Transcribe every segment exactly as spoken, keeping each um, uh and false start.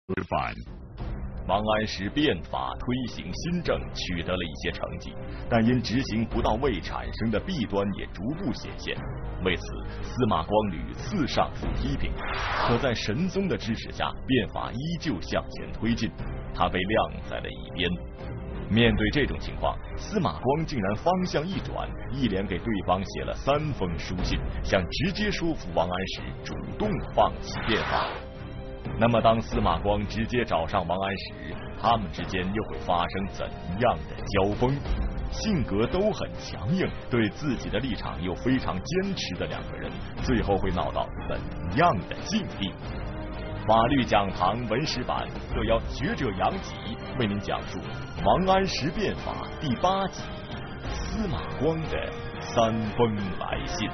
反。王安石变法推行新政取得了一些成绩，但因执行不到位产生的弊端也逐步显现。为此，司马光屡次上书批评，可在神宗的支持下，变法依旧向前推进，他被晾在了一边。面对这种情况，司马光竟然方向一转，一连给对方写了三封书信，想直接说服王安石主动放弃变法。那么，当司马光直接找上王安石，他们之间又会发生怎样的交锋？性格都很强硬，对自己的立场又非常坚持的两个人，最后会闹到怎样的境地？法律讲堂文史版特邀学者杨吉为您讲述王安石变法第八集司马光的三封来信。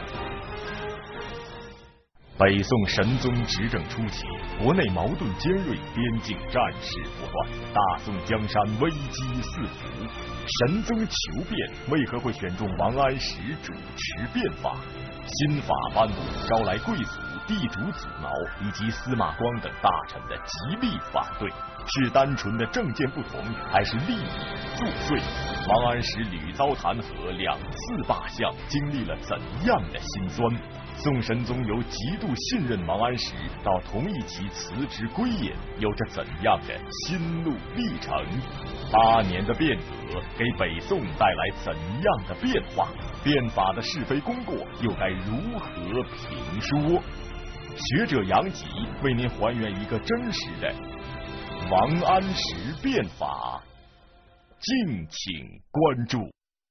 北宋神宗执政初期，国内矛盾尖锐，边境战事不断，大宋江山危机四伏。神宗求变，为何会选中王安石主持变法？新法颁布，招来贵族、地主阻挠，以及司马光等大臣的极力反对。是单纯的政见不同，还是利益作祟？王安石屡遭弹劾，两次罢相，经历了怎样的辛酸？宋神宗由极度信任王安石到同意其辞职归隐，有着怎样的心路历程？八年的变革给北宋带来怎样的变化？变法的是非功过又该如何评说？学者杨吉为您还原一个真实的王安石变法，敬请关注。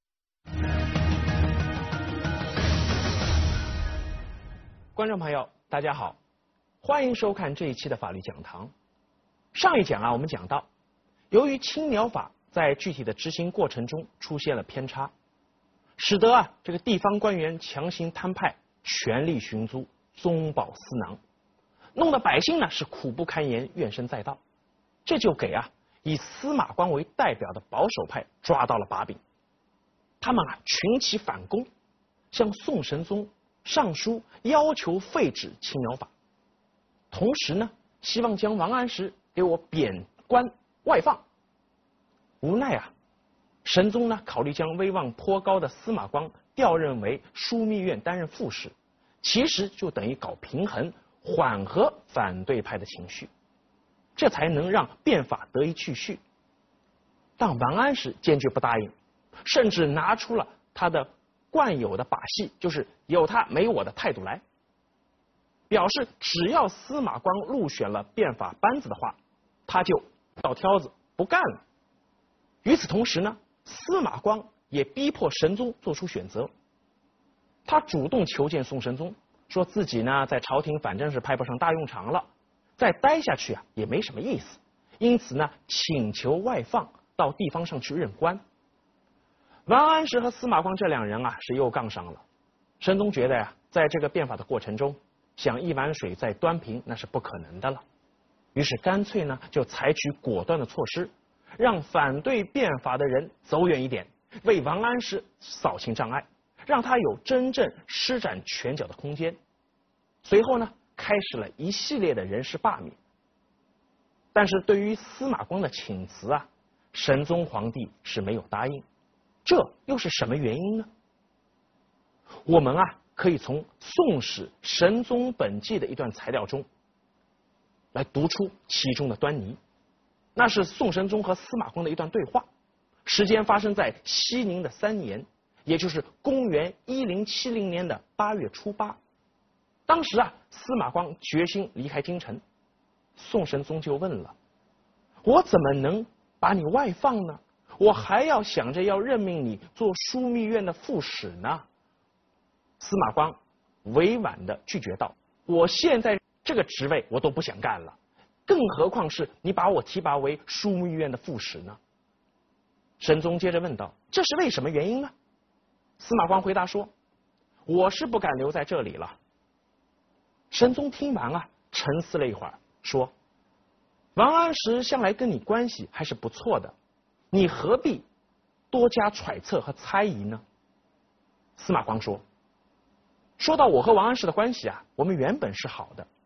观众朋友，大家好，欢迎收看这一期的法律讲堂。上一讲啊，我们讲到，由于青苗法在具体的执行过程中出现了偏差，使得啊这个地方官员强行摊派，权力寻租，中饱私囊，弄得百姓呢是苦不堪言，怨声载道。这就给啊以司马光为代表的保守派抓到了把柄，他们啊群起反攻，向宋神宗上书要求废止青苗法，同时呢希望将王安石给我贬官外放。无奈啊，神宗呢考虑将威望颇高的司马光调任为枢密院担任副使，其实就等于搞平衡，缓和反对派的情绪，这才能让变法得以继续。但王安石坚决不答应，甚至拿出了他的惯有的把戏，就是有他没我的态度来，表示只要司马光入选了变法班子的话，他就倒挑子不干了。与此同时呢，司马光也逼迫神宗做出选择，他主动求见宋神宗，说自己呢在朝廷反正是派不上大用场了，再待下去啊也没什么意思，因此呢请求外放到地方上去任官。王安石和司马光这两人啊是又杠上了。神宗觉得呀、啊，在这个变法的过程中，想一碗水再端平那是不可能的了，于是干脆呢就采取果断的措施，让反对变法的人走远一点，为王安石扫清障碍，让他有真正施展拳脚的空间。随后呢，开始了一系列的人事罢免。但是对于司马光的请辞啊，神宗皇帝是没有答应。这又是什么原因呢？我们啊可以从《宋史·神宗本纪》的一段材料中来读出其中的端倪。那是宋神宗和司马光的一段对话，时间发生在熙宁的三年，也就是公元一零七零年的八月初八。当时啊，司马光决心离开京城，宋神宗就问了：我怎么能把你外放呢？我还要想着要任命你做枢密院的副使呢。司马光委婉地拒绝道：我现在这个职位我都不想干了，更何况是你把我提拔为枢密院的副使呢？神宗接着问道：这是为什么原因呢？司马光回答说：我是不敢留在这里了。神宗听完啊，沉思了一会儿，说：王安石向来跟你关系还是不错的，你何必多加揣测和猜疑呢？司马光说：说到我和王安石的关系啊，我们原本是好的，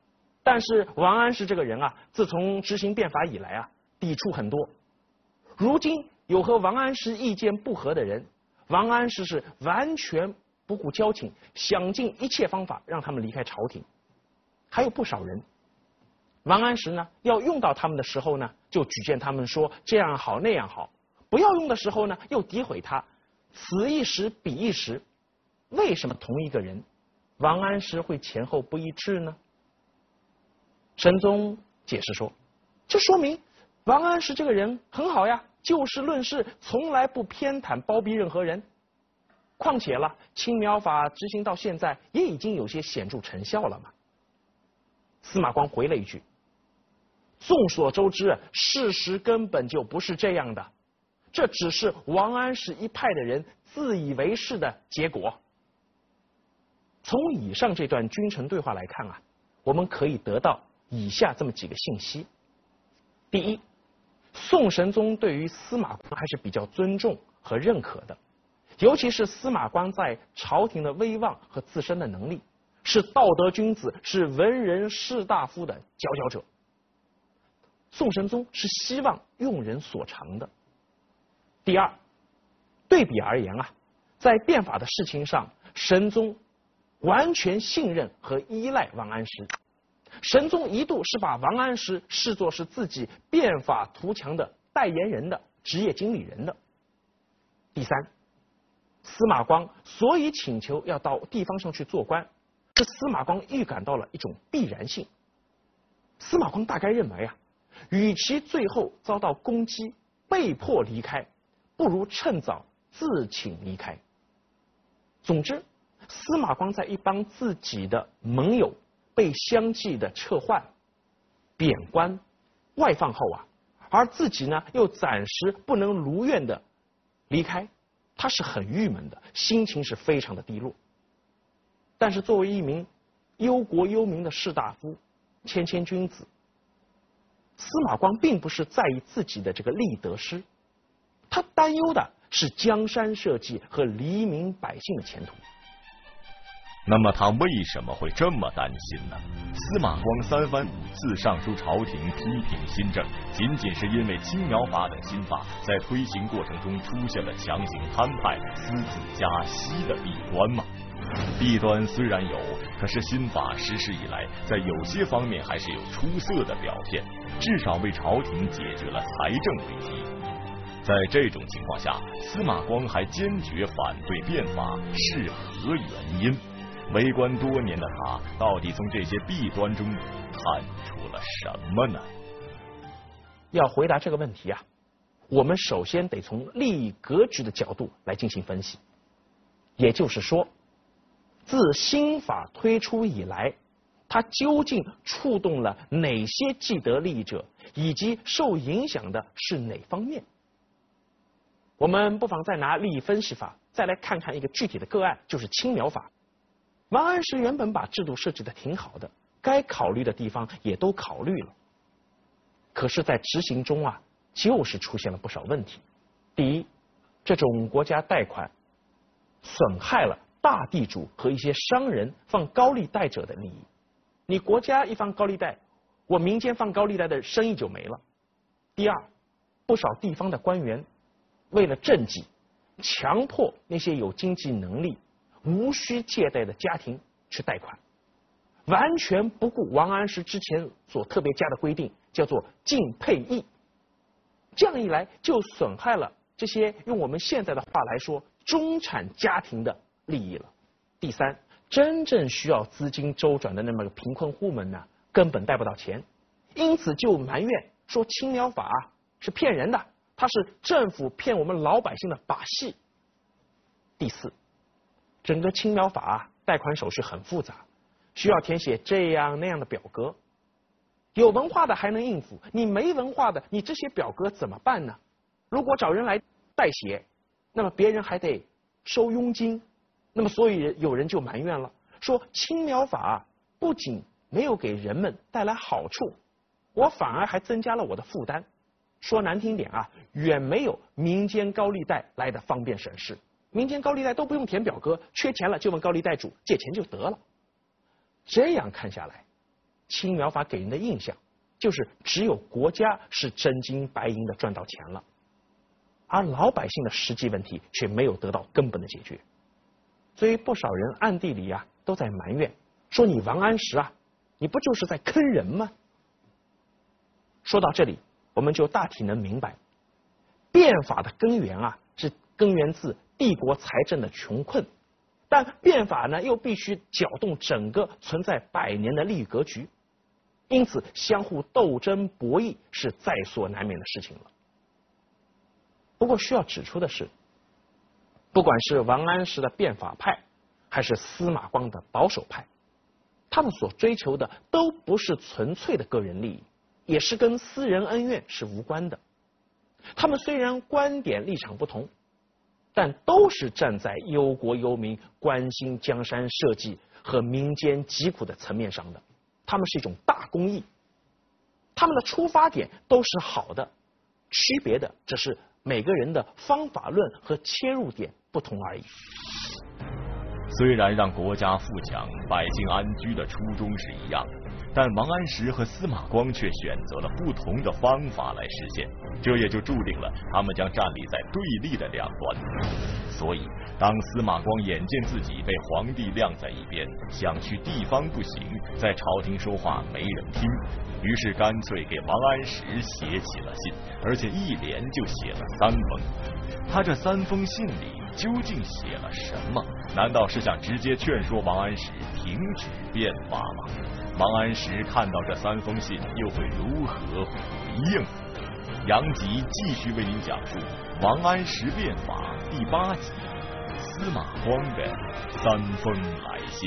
但是王安石这个人啊，自从执行变法以来啊，抵触很多。如今有和王安石意见不合的人，王安石是完全不顾交情，想尽一切方法让他们离开朝廷。还有不少人，王安石呢要用到他们的时候呢，就举荐他们说这样好那样好；不要用的时候呢，又诋毁他，此一时彼一时。为什么同一个人，王安石会前后不一致呢？神宗解释说，这说明王安石这个人很好呀，就事论事，从来不偏袒包庇任何人。况且了，青苗法执行到现在，也已经有些显著成效了嘛。司马光回了一句：众所周知，事实根本就不是这样的，这只是王安石一派的人自以为是的结果。从以上这段君臣对话来看啊，我们可以得到以下这么几个信息。第一，宋神宗对于司马光还是比较尊重和认可的，尤其是司马光在朝廷的威望和自身的能力，是道德君子，是文人士大夫的佼佼者。宋神宗是希望用人所长的。第二，对比而言啊，在变法的事情上，神宗完全信任和依赖王安石。神宗一度是把王安石视作是自己变法图强的代言人的职业经理人的。第三，司马光所以请求要到地方上去做官，是司马光预感到了一种必然性。司马光大概认为啊，与其最后遭到攻击被迫离开，不如趁早自请离开。总之，司马光在一帮自己的盟友被相继的撤换、贬官、外放后啊，而自己呢又暂时不能如愿的离开，他是很郁闷的，心情是非常的低落。但是作为一名忧国忧民的士大夫、谦谦君子，司马光并不是在意自己的这个利得失，他担忧的是江山社稷和黎民百姓的前途。 那么他为什么会这么担心呢？司马光三番五次上书朝廷批评新政，仅仅是因为青苗法等新法在推行过程中出现了强行摊派、私自加息的弊端吗？弊端虽然有，可是新法实施以来，在有些方面还是有出色的表现，至少为朝廷解决了财政危机。在这种情况下，司马光还坚决反对变法，是何原因？为官多年的他，到底从这些弊端中看出了什么呢？ 要回答这个问题啊，我们首先得从利益格局的角度来进行分析。也就是说，自新法推出以来，它究竟触动了哪些既得利益者，以及受影响的是哪方面？我们不妨再拿利益分析法再来看看一个具体的个案，就是青苗法。王安石原本把制度设计的挺好的，该考虑的地方也都考虑了，可是在执行中啊，就是出现了不少问题。第一，这种国家贷款损害了大地主和一些商人放高利贷者的利益。你国家一放高利贷，我民间放高利贷的生意就没了。第二，不少地方的官员为了政绩，强迫那些有经济能力、无需借贷的家庭去贷款，完全不顾王安石之前所特别加的规定，叫做竞配役。这样一来，就损害了这些用我们现在的话来说中产家庭的利益了。第三，真正需要资金周转的那么个贫困户们呢，根本贷不到钱，因此就埋怨说青苗法啊是骗人的，它是政府骗我们老百姓的把戏。第四，整个青苗法啊，贷款手续很复杂，需要填写这样那样的表格，有文化的还能应付，你没文化的，你这些表格怎么办呢？如果找人来代写，那么别人还得收佣金，那么所以有人就埋怨了，说青苗法啊，不仅没有给人们带来好处，我反而还增加了我的负担。说难听点啊，远没有民间高利贷来的方便省事。民间高利贷都不用填表格，缺钱了就问高利贷主借钱就得了。这样看下来， 青苗法给人的印象就是只有国家是真金白银的赚到钱了，而老百姓的实际问题却没有得到根本的解决。所以不少人暗地里啊都在埋怨，说你王安石啊，你不就是在坑人吗？说到这里，我们就大体能明白，变法的根源啊是根源自帝国财政的穷困，但变法呢又必须搅动整个存在百年的利益格局，因此相互斗争博弈是在所难免的事情了。不过需要指出的是，不管是王安石的变法派，还是司马光的保守派，他们所追求的都不是纯粹的个人利益，也是跟私人恩怨是无关的。他们虽然观点立场不同，但都是站在忧国忧民、关心江山社稷和民间疾苦的层面上的。他们是一种大公益，他们的出发点都是好的，区别的只是每个人的方法论和切入点不同而已。 虽然让国家富强、百姓安居的初衷是一样的，但王安石和司马光却选择了不同的方法来实现，这也就注定了他们将站立在对立的两端。所以，当司马光眼见自己被皇帝晾在一边，想去地方不行，在朝廷说话没人听，于是干脆给王安石写起了信，而且一连就写了三封。他这三封信里究竟写了什么？难道是想直接劝说王安石停止变法吗？王安石看到这三封信又会如何回应？杨吉继续为您讲述《王安石变法》第八集《司马光的三封来信》。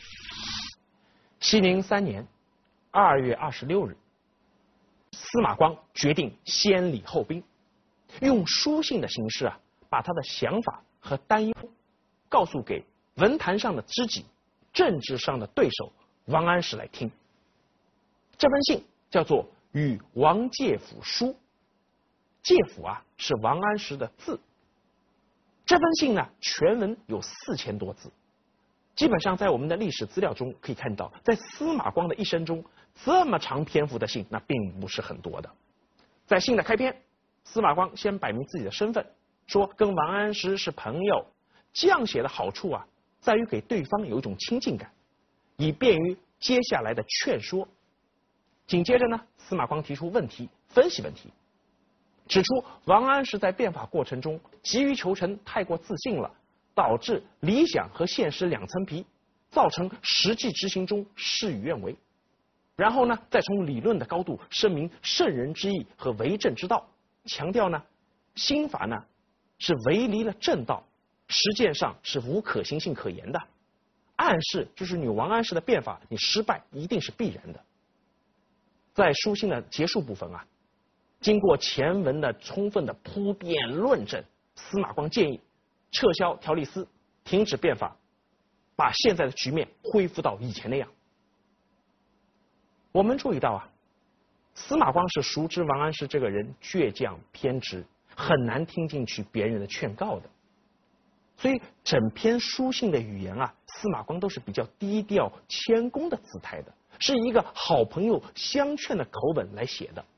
熙宁三年二月二十六日，司马光决定先礼后兵，用书信的形式啊，把他的想法和担忧告诉给文坛上的知己、政治上的对手王安石来听。这封信叫做《与王介甫书》，介甫啊是王安石的字。这封信呢，全文有四千多字，基本上在我们的历史资料中可以看到，在司马光的一生中，这么长篇幅的信那并不是很多的。在信的开篇，司马光先摆明自己的身份，说跟王安石是朋友。这样写的好处啊，在于给对方有一种亲近感，以便于接下来的劝说。紧接着呢，司马光提出问题，分析问题，指出王安石在变法过程中急于求成，太过自信了，导致理想和现实两层皮，造成实际执行中事与愿违。然后呢，再从理论的高度声明圣人之义和为政之道，强调呢，新法呢是违离了正道，实践上是无可行性可言的，暗示就是你王安石的变法，你失败一定是必然的。在书信的结束部分啊，经过前文的充分的铺垫论证，司马光建议撤销条例司，停止变法，把现在的局面恢复到以前那样。我们注意到啊，司马光是熟知王安石这个人倔强偏执，很难听进去别人的劝告的，所以整篇书信的语言啊，司马光都是比较低调谦恭的姿态的，是一个好朋友相劝的口吻来写的。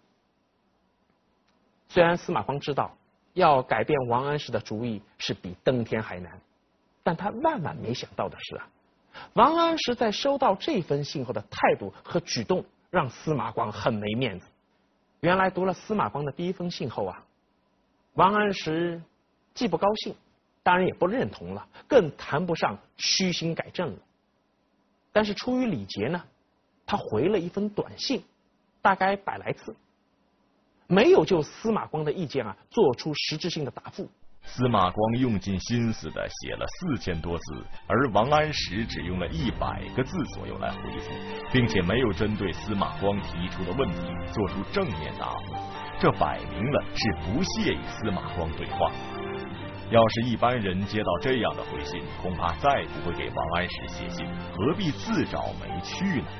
虽然司马光知道要改变王安石的主意是比登天还难，但他万万没想到的是啊，王安石在收到这封信后的态度和举动让司马光很没面子。原来读了司马光的第一封信后啊，王安石既不高兴，当然也不认同了，更谈不上虚心改正了。但是出于礼节呢，他回了一封短信，大概百来字，没有就司马光的意见啊做出实质性的答复。 司马光用尽心思的写了四千多字，而王安石只用了一百个字左右来回复，并且没有针对司马光提出的问题做出正面答复，这摆明了是不屑与司马光对话。要是一般人接到这样的回信，恐怕再不会给王安石写信，何必自找没趣呢？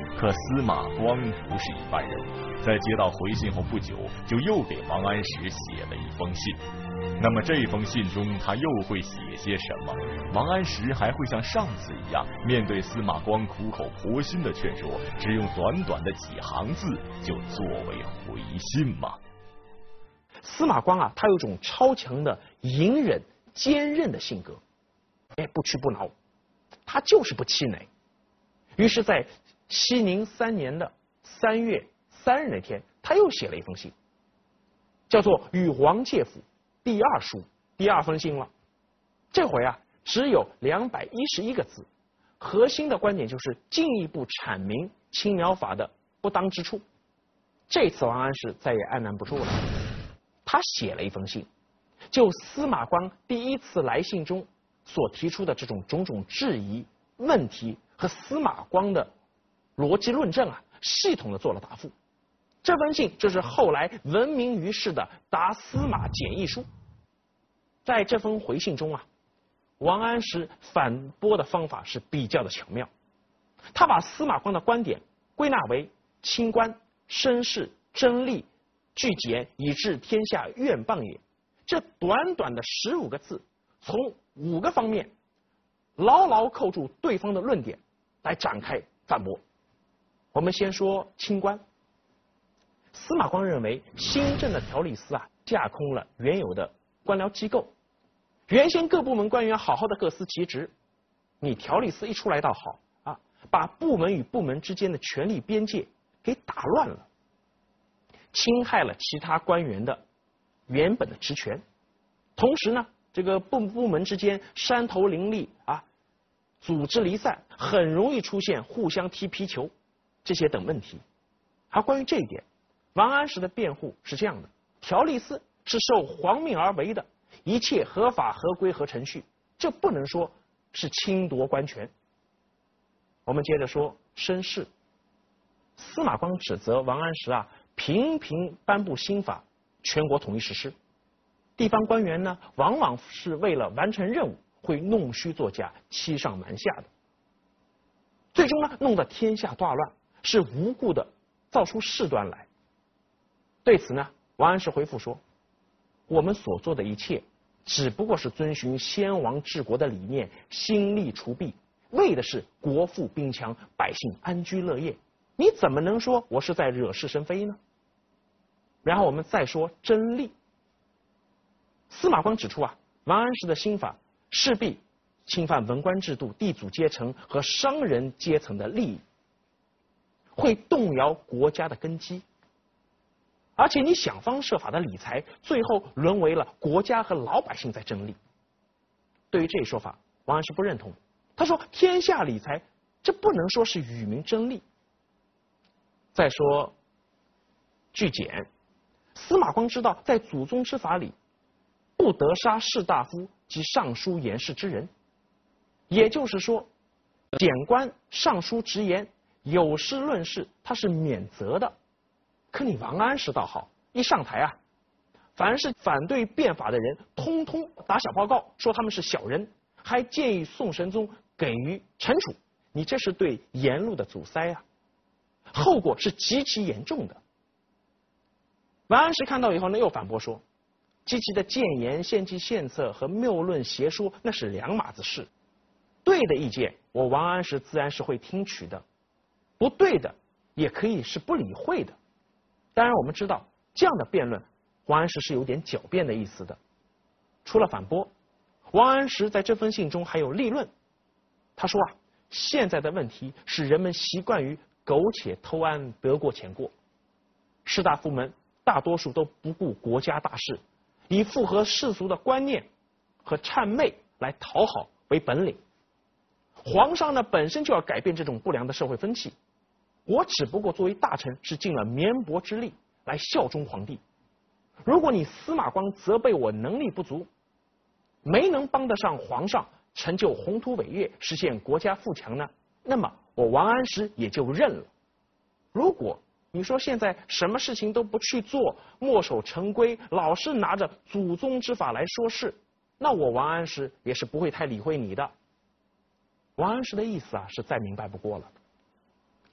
可司马光不是一般人，在接到回信后不久，就又给王安石写了一封信。那么这封信中他又会写些什么？王安石还会像上次一样，面对司马光苦口婆心的劝说，只用短短的几行字就作为回信吗？ 司马光啊，他有种超强的隐忍、坚韧的性格，哎，不屈不挠，他就是不气馁。于是，在熙宁三年的三月三日那天，他又写了一封信，叫做《与王介甫第二书》，第二封信了。这回啊，只有两百一十一个字，核心的观点就是进一步阐明青苗法的不当之处。这次王安石再也按捺不住了，他写了一封信，就司马光第一次来信中所提出的这种种种质疑、问题和司马光的逻辑论证啊，系统的做了答复。这封信就是后来闻名于世的《答司马简议书》。在这封回信中啊，王安石反驳的方法是比较的巧妙，他把司马光的观点归纳为清官、绅士、真利、具简以治天下愿谤也。这短短的十五个字，从五个方面牢牢扣住对方的论点来展开反驳。我们先说清官。司马光认为新政的条例司啊，架空了原有的官僚机构，原先各部门官员好好的各司其职，你条例司一出来倒好啊，把部门与部门之间的权力边界给打乱了，侵害了其他官员的原本的职权，同时呢，这个部部门之间山头林立啊，组织离散，很容易出现互相踢皮球这些等问题。而关于这一点，王安石的辩护是这样的：条例司是受皇命而为的，一切合法合规和程序，这不能说是侵夺官权。我们接着说绅士。司马光指责王安石啊，频频颁布新法，全国统一实施。地方官员呢，往往是为了完成任务，会弄虚作假，欺上瞒下的，最终呢，弄得天下大乱，是无故的造出事端来。对此呢，王安石回复说：我们所做的一切，只不过是遵循先王治国的理念，兴利除弊，为的是国富兵强，百姓安居乐业。你怎么能说我是在惹是生非呢？然后我们再说真利。司马光指出啊，王安石的新法势必侵犯文官制度、地主阶层和商人阶层的利益，会动摇国家的根基。而且你想方设法的理财，最后沦为了国家和老百姓在争利。对于这一说法，王安石不认同。他说：天下理财，这不能说是与民争利。再说具简，司马光知道在祖宗之法里，不得杀士大夫及尚书言事之人，也就是说，简官尚书直言有失论事，他是免责的。可你王安石倒好，一上台啊，凡是反对变法的人，通通打小报告，说他们是小人，还建议宋神宗给予惩处。你这是对言路的阻塞啊，后果是极其严重的。王安石看到以后呢，又反驳说，积极的谏言、献计献策和谬论邪说，那是两码子事。对的意见，我王安石自然是会听取的；不对的，也可以是不理会的。当然，我们知道这样的辩论，王安石是有点狡辩的意思的。除了反驳，王安石在这封信中还有立论。他说啊，现在的问题是人们习惯于苟且偷安、得过且过，士大夫们大多数都不顾国家大事，以符合世俗的观念和谄媚来讨好为本领。皇上呢，本身就要改变这种不良的社会风气。我只不过作为大臣，是尽了绵薄之力来效忠皇帝。如果你司马光责备我能力不足，没能帮得上皇上成就宏图伟业，实现国家富强呢，那么我王安石也就认了。如果你说现在什么事情都不去做，墨守成规，老是拿着祖宗之法来说事，那我王安石也是不会太理会你的。王安石的意思啊，是再明白不过了。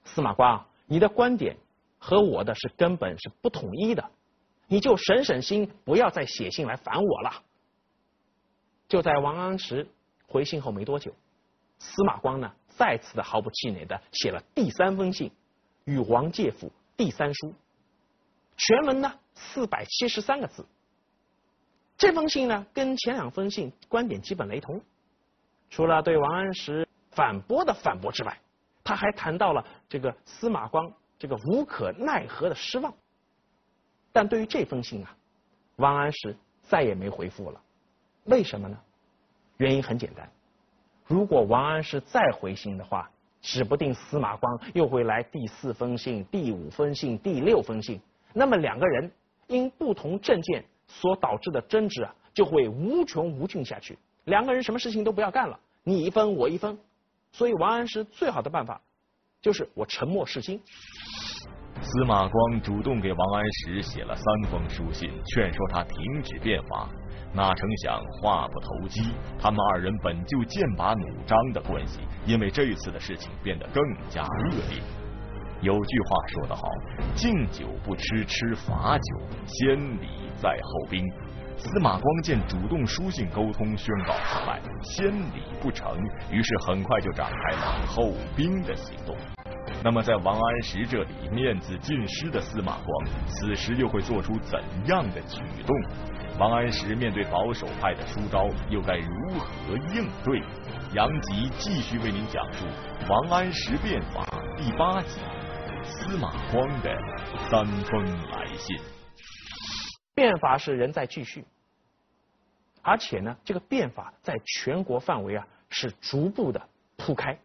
司马光，你的观点和我的是根本是不统一的，你就省省心，不要再写信来烦我了。”就在王安石回信后没多久，司马光呢再次的毫不气馁的写了第三封信，与王介甫第三书，全文呢四百七十三个字。这封信呢跟前两封信观点基本雷同，除了对王安石反驳的反驳之外，他还谈到了这个司马光这个无可奈何的失望。但对于这封信啊，王安石再也没回复了。为什么呢？原因很简单，如果王安石再回信的话，指不定司马光又会来第四封信、第五封信、第六封信，那么两个人因不同政见所导致的争执啊，就会无穷无尽下去。两个人什么事情都不要干了，你一分我一分。所以王安石最好的办法就是我沉默是金。 司马光主动给王安石写了三封书信，劝说他停止变法。哪成想话不投机，他们二人本就剑拔弩张的关系，因为这次的事情变得更加恶劣。有句话说得好，敬酒不吃吃罚酒，先礼在后兵。司马光见主动书信沟通宣告失败，先礼不成，于是很快就展开了后兵的行动。那么在王安石这里面子尽失的司马光，此时又会做出怎样的举动？王安石面对保守派的书招，又该如何应对？杨吉继续为您讲述《王安石变法》第八集《司马光的三封来信》。 变法是仍在继续，而且呢，这个变法在全国范围啊是逐步的铺开。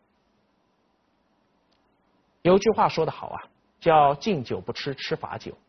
有句话说得好啊，叫敬酒不吃吃罚酒，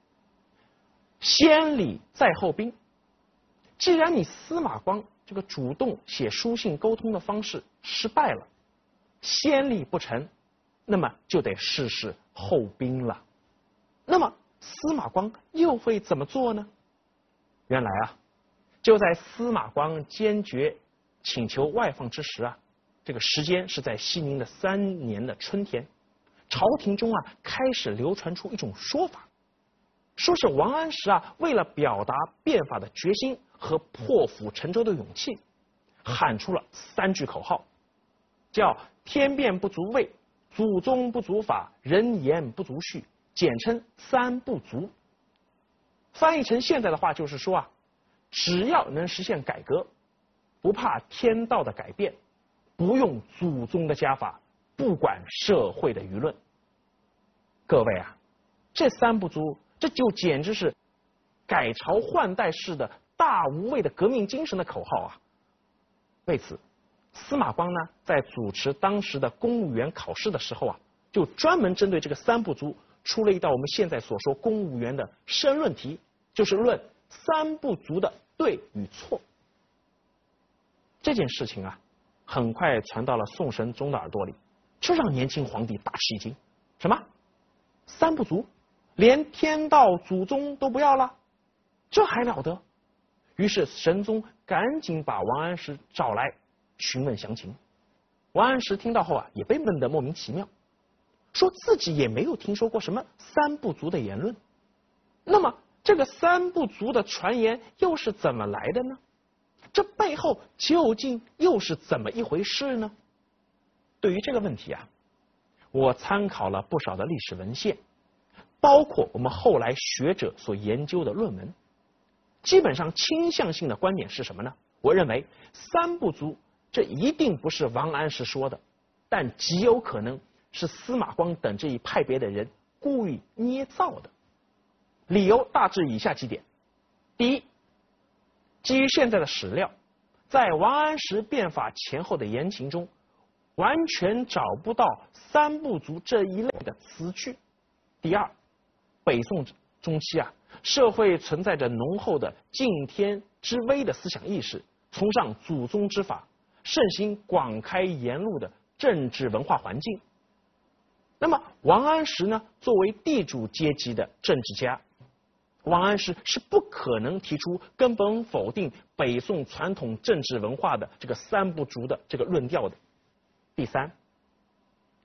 先礼在后兵。既然你司马光这个主动写书信沟通的方式失败了，先礼不成，那么就得试试后兵了。那么司马光又会怎么做呢？原来啊，就在司马光坚决请求外放之时啊，这个时间是在熙宁的三年的春天，朝廷中啊开始流传出一种说法，说是王安石啊为了表达变法的决心和破釜沉舟的勇气，喊出了三句口号，叫天变不足畏，祖宗不足法，人言不足序，简称三不足。翻译成现在的话就是说啊，只要能实现改革，不怕天道的改变，不用祖宗的家法，不管社会的舆论。各位啊，这三不足，这就简直是改朝换代式的大无畏的革命精神的口号啊！为此，司马光呢在主持当时的公务员考试的时候啊，就专门针对这个三不足出了一道我们现在所说公务员的申论题，就是论三不足的对与错。这件事情啊，很快传到了宋神宗的耳朵里，这让年轻皇帝大吃一惊。什么？三不足？连天道祖宗都不要了？这还了得？于是神宗赶紧把王安石找来询问详情。王安石听到后啊，也被问得莫名其妙，说自己也没有听说过什么三不足的言论。那么这个三不足的传言又是怎么来的呢？这背后究竟又是怎么一回事呢？对于这个问题啊，我参考了不少的历史文献，包括我们后来学者所研究的论文。基本上倾向性的观点是什么呢？我认为三不足这一定不是王安石说的，但极有可能是司马光等这一派别的人故意捏造的。理由大致以下几点：第一，基于现在的史料，在王安石变法前后的言情中，完全找不到三不足这一类的词句。第二，北宋中期啊，社会存在着浓厚的敬天之威的思想意识，崇尚祖宗之法，盛行广开言路的政治文化环境。那么王安石呢，作为地主阶级的政治家，王安石是不可能提出根本否定北宋传统政治文化的这个三不足的这个论调的。第三，早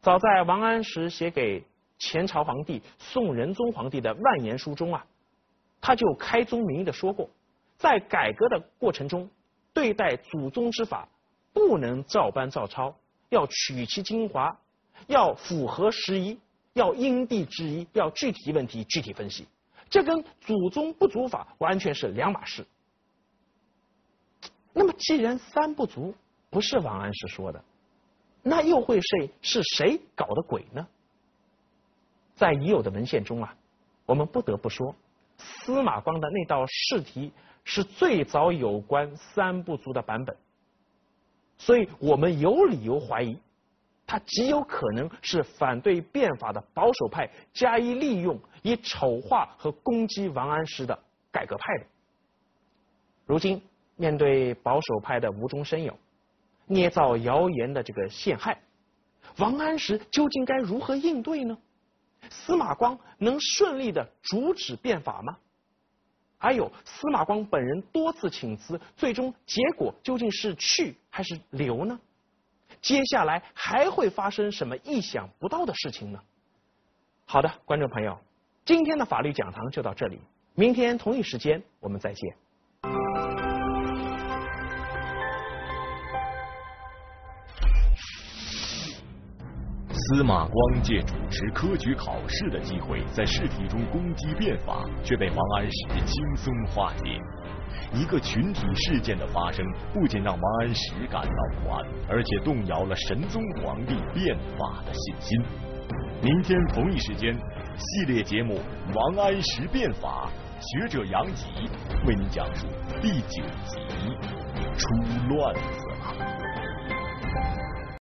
早在王安石写给前朝皇帝宋仁宗皇帝的万言书中啊，他就开宗明义的说过，在改革的过程中，对待祖宗之法不能照搬照抄，要取其精华，要符合时宜，要因地制宜，要具体问题具体分析。这跟祖宗不足法完全是两码事。那么既然三不足不是王安石说的，那又会谁是谁搞的鬼呢？在已有的文献中啊，我们不得不说，司马光的那道试题是最早有关三不足的版本，所以我们有理由怀疑，他极有可能是反对变法的保守派加以利用，以丑化和攻击王安石的改革派的。如今面对保守派的无中生有、捏造谣言的这个陷害，王安石究竟该如何应对呢？司马光能顺利的阻止变法吗？还有司马光本人多次请辞，最终结果究竟是去还是留呢？接下来还会发生什么意想不到的事情呢？好的，观众朋友，今天的法律讲堂就到这里，明天同一时间我们再见。 司马光借主持科举考试的机会，在试题中攻击变法，却被王安石轻松化解。一个群体事件的发生，不仅让王安石感到不安，而且动摇了神宗皇帝变法的信心。明天同一时间，系列节目《王安石变法》，学者杨吉为您讲述第九集《出乱子了》。